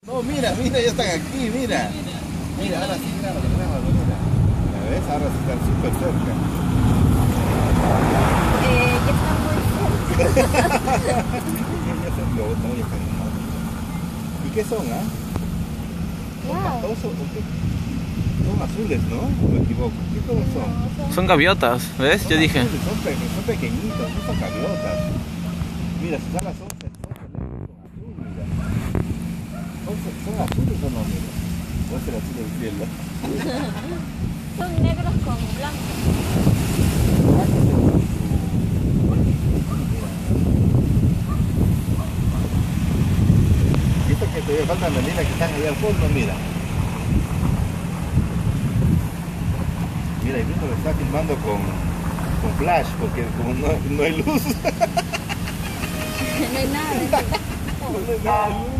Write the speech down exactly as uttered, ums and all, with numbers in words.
No, mira, mira, ya están aquí, mira. Mira, ahora sí, grábalo, grábalo, mira. ¿La ves? Ahora sí están súper cerca. Eh, ya está muy cerca. Ya se explotó, ya están nomás. ¿Y qué son, ah? ¿Son Wow. patosos o qué? Son azules, ¿no? ¿O me equivoco? ¿Qué color son? No, son... Son gaviotas, ¿ves? Son Yo dije. azules, son, pe son pequeñitos, no son gaviotas. Mira, sus alas son, son celestes, son azules, mira. ¿Son, son azules o no, mira? O es el azul del cielo. son negros con blanco. Y esto que todavía faltan meninas que están allá al fondo, mira. Mira, y Víctor lo está filmando con, con flash, porque como no, no hay luz. No hay nada. No hay nada de luz.